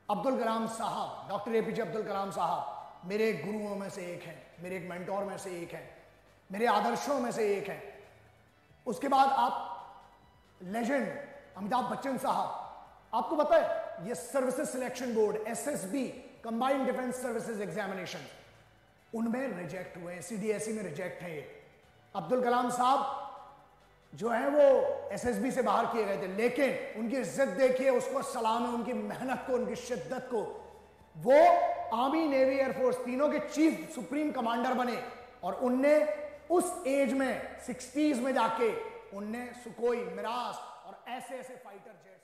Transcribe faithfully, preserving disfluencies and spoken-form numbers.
अब्दुल कलाम साहब, doctor APJ Abdul Kalam साहब मेरे गुरुओं में से एक हैं, मेरे एक मेंटोर में से एक हैं, मेरे आदर्शों में से एक हैं। उसके बाद आप लेजेंड अमिताभ बच्चन साहब, आपको पता है ये services selection board SSB combined defence services examination उनमें रिजेक्ट हुए, सीडीएसई में रिजेक्ट हैं ये। अब्दुल कलाम साहब जो है वो एसएसबी से बाहर किए गए थे, लेकिन उनकी इज्जत देखिए, उसको सलाम है, उनकी मेहनत को, उनकी शिद्दत को। वो आर्मी, नेवी, एयरफोर्स तीनों के चीफ सुप्रीम कमांडर बने और उनने उस एज में सिक्सटीज में जाके उनने सुकोई, मिराज और ऐसे ऐसे फाइटर जेट